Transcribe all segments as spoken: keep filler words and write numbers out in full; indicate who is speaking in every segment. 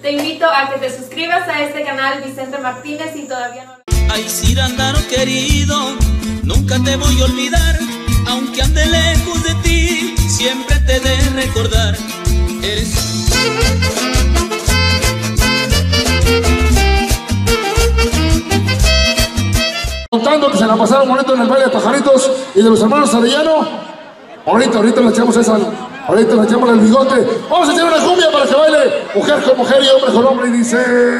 Speaker 1: Te invito a que te suscribas a este canal Vicente Martínez si todavía no lo...
Speaker 2: Ay, Cirandaro querido, nunca te voy a olvidar, aunque ande lejos de ti, siempre te de recordar. Eres...
Speaker 3: Contando que se la pasaron bonito en el baile de pajaritos y de los hermanos Arellano. Ahorita, ahorita le echamos esa, ahorita le echamos el bigote. Vamos a hacer una cumbia para que baile mujer con mujer y hombre con hombre y dice...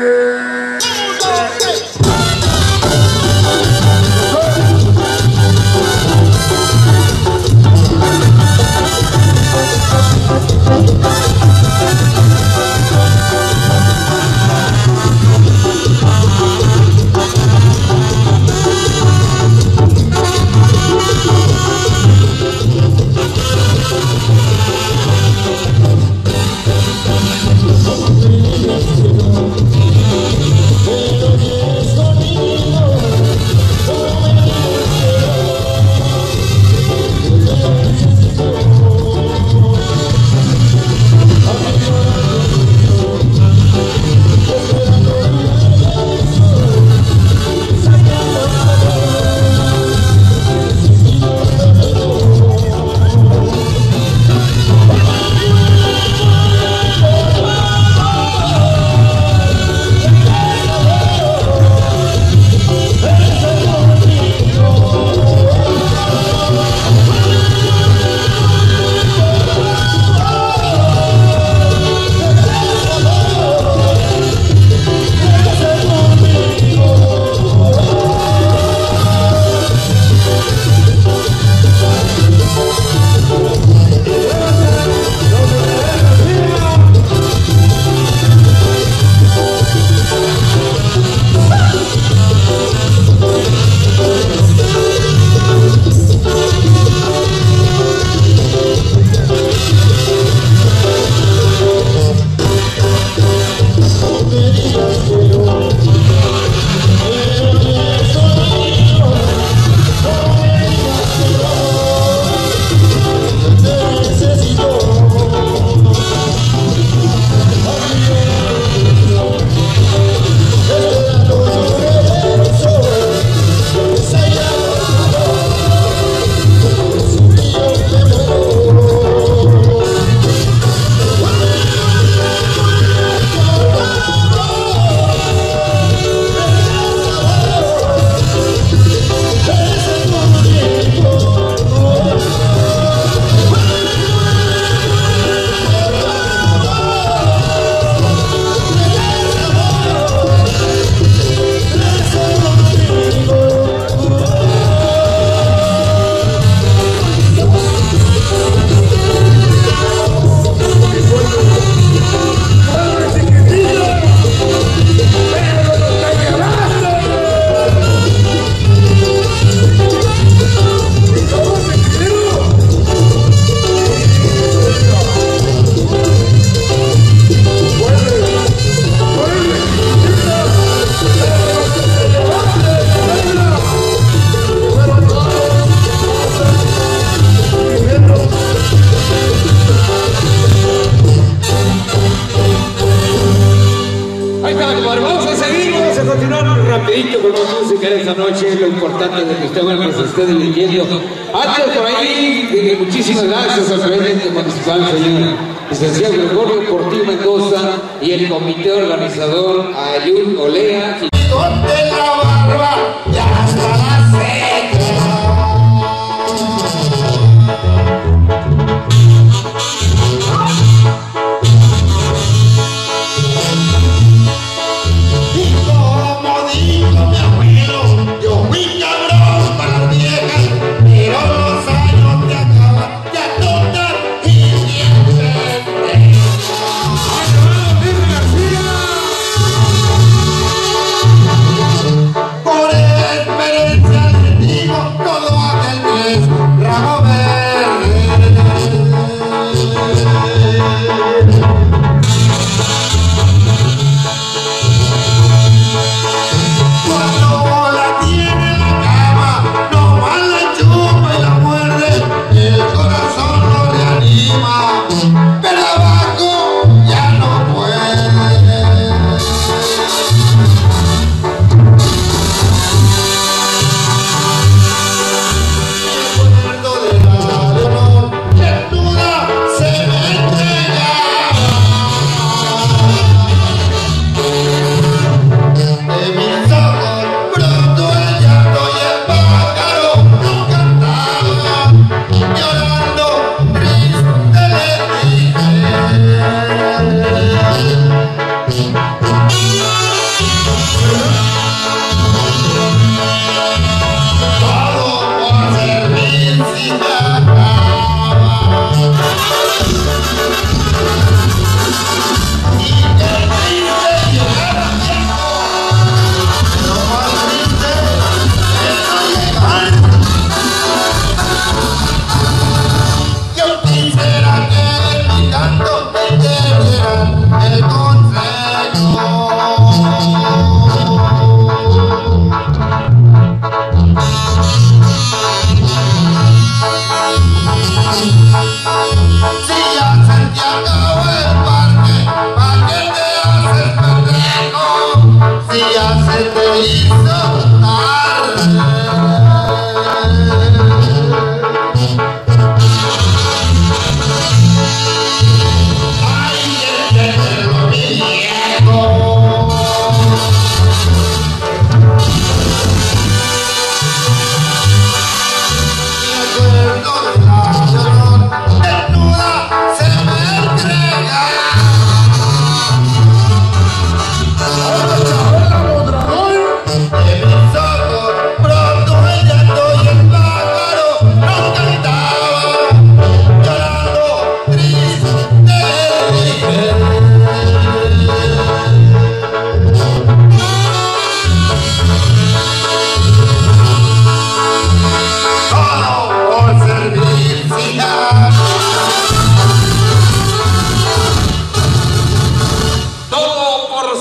Speaker 4: rapidito con más música en esta noche. Lo importante es que ustedes nos estén leyendo. Antes por ahí, eh, muchísimas gracias al presidente municipal, señor licenciado Gregorio Portillo Mendoza, y el comité organizador Ayun Olea.
Speaker 5: Corte la barba, ya está la seca. Por experiencia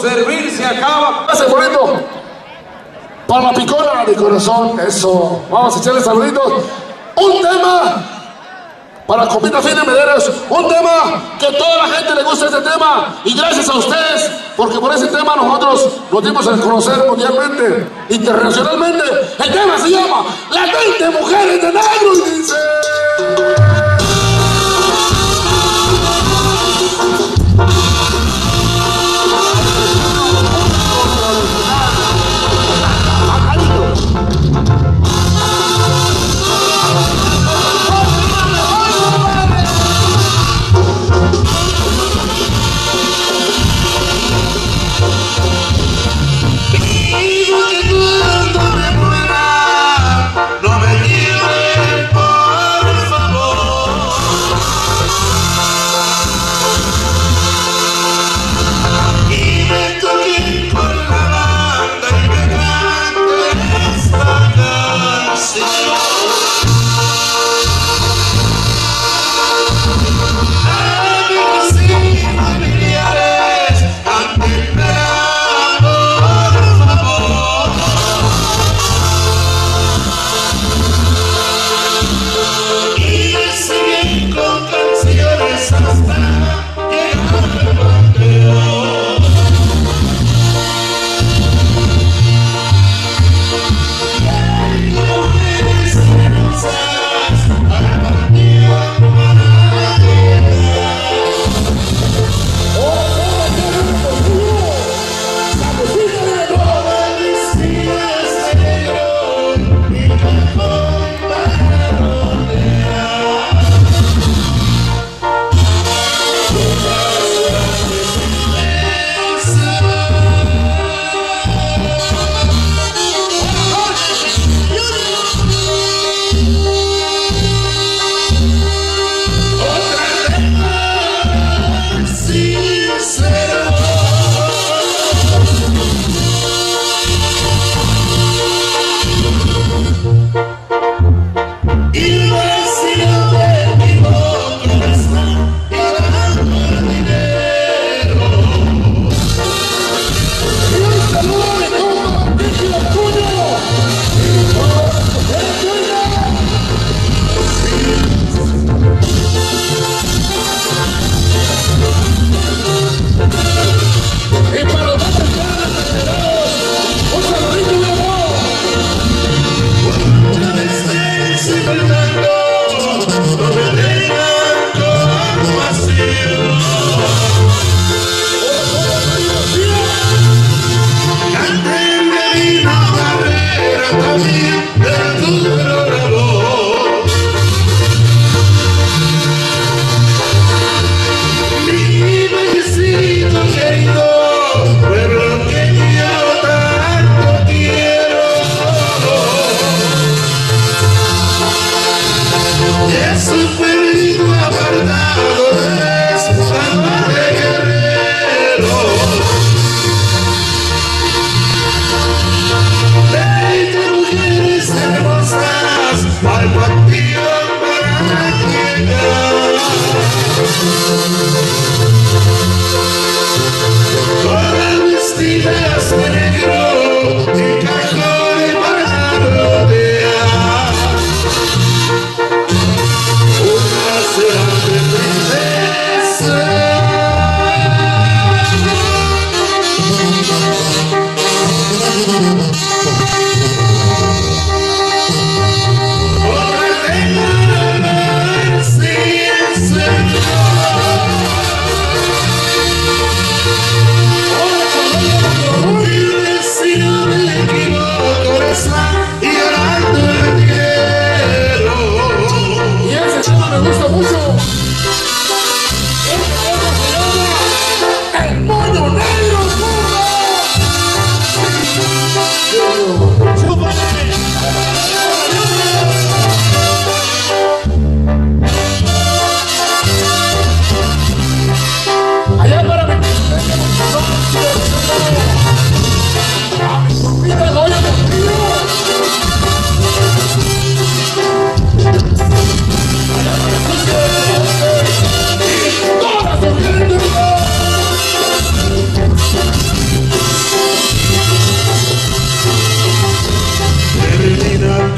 Speaker 4: servir se acaba.
Speaker 3: Ese bonito. Para la picona de corazón, eso. Vamos a echarle saluditos. Un tema para Copita Fina Mederos. Un tema que toda la gente le gusta este tema. Y gracias a ustedes, porque por ese tema nosotros nos dimos a conocer mundialmente, internacionalmente. El tema se llama Las veinte Mujeres de Negro y dice...
Speaker 5: No me lleven, por favor.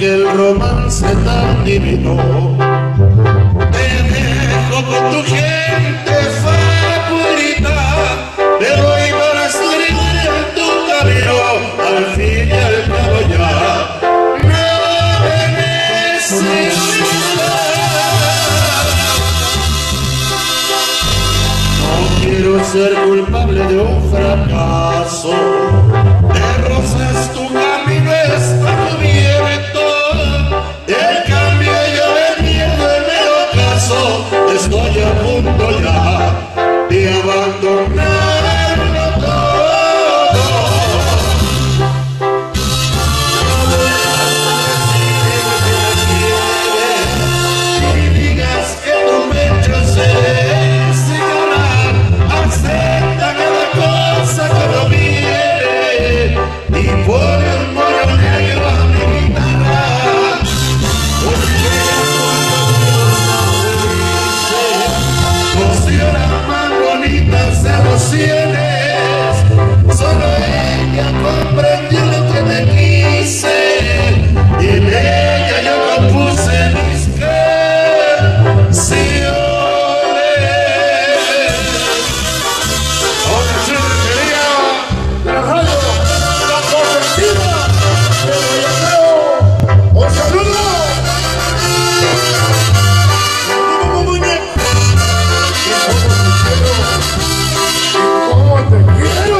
Speaker 5: aquel romance tan divino. Te dejo con tu gente favorita, te doy para escribir en tu camino, al fin y al cabo ya no me necesitas. No quiero ser culpable de un fracaso, de rosas tu camino está cubierto, en cambio yo de miedo en el ocaso estoy a punto ya de abandonarlo todo. No me quieres y digas que tu pecho se desgarra, acepta cada cosa que no viene y pone un moño negro a mi guitarra, porque emociones más bonitas emociones, solo ella comprendió lo que te quise y en ella yo compuse mis canciones. Otra churrería
Speaker 3: de la radio, la consentida del Guayaceo. ¡Un saludo! ¡Cómo muñeco! ¡Y cómo te quiero!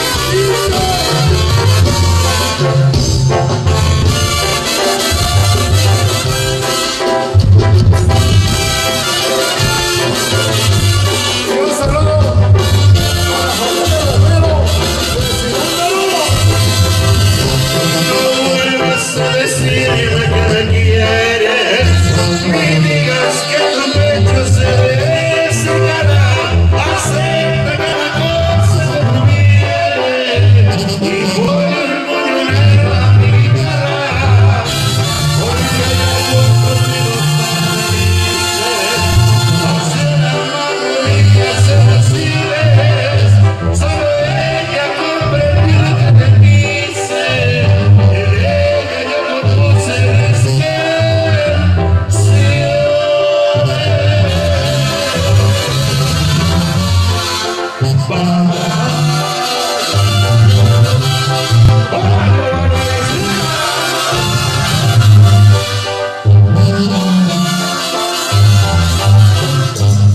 Speaker 3: Y un saludo a la familia de Herrero de Ciudad.
Speaker 5: No vuelvas a decirme que me quieres, ni digas que tu pecho se desgarra, acepta cada cosa que tú quieres y pon el moño negro a mi guitarra, porque hay algo conmigo tan felices, emociones más bonitas emociones, solo ella comprendió lo que te quise, en ella yo compuse mis canciones.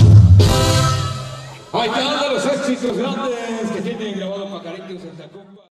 Speaker 4: Ahí están los éxitos grandes que tiene grabado Pajarito en Santa Comba.